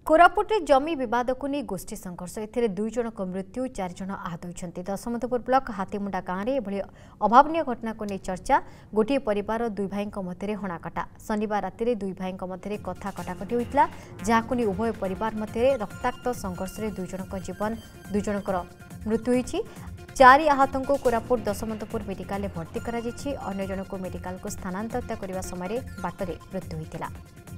कोरापुट जमी विवाद को नहीं गोष्ठी संघर्ष ए दुई जन मृत्यु 4 जन आहत होती। दशमनपुर ब्लॉक हाथीमुंडा गाँव में एभली अभावनीय घटना को नहीं चर्चा। गोटे परिवार दुई भाई मध्य हणाकटा। शनिवार राति दुई भाई मध्य कथा कटाकटी होता जहां नहीं उभय परिवार मध्य रक्ताक्त संघर्ष में दुई जनकर मृत्यु होती। 4 आहतों को कोरापुट दशमंतपुर मेडिकल भर्ती करा अन्य जन को मेडिकल को स्थानांतरित करने समय बाटरे मृत्यु होता।